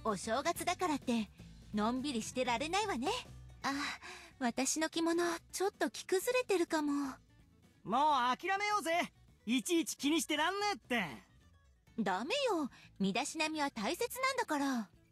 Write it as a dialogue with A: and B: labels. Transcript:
A: お正月だからってのんびりしてられないわね。あ、私の着物ちょっと着崩れてるかも。
B: もう諦めようぜ。いちいち気にしてらんねえって。
A: ダメよ、身だしなみは大切なんだから。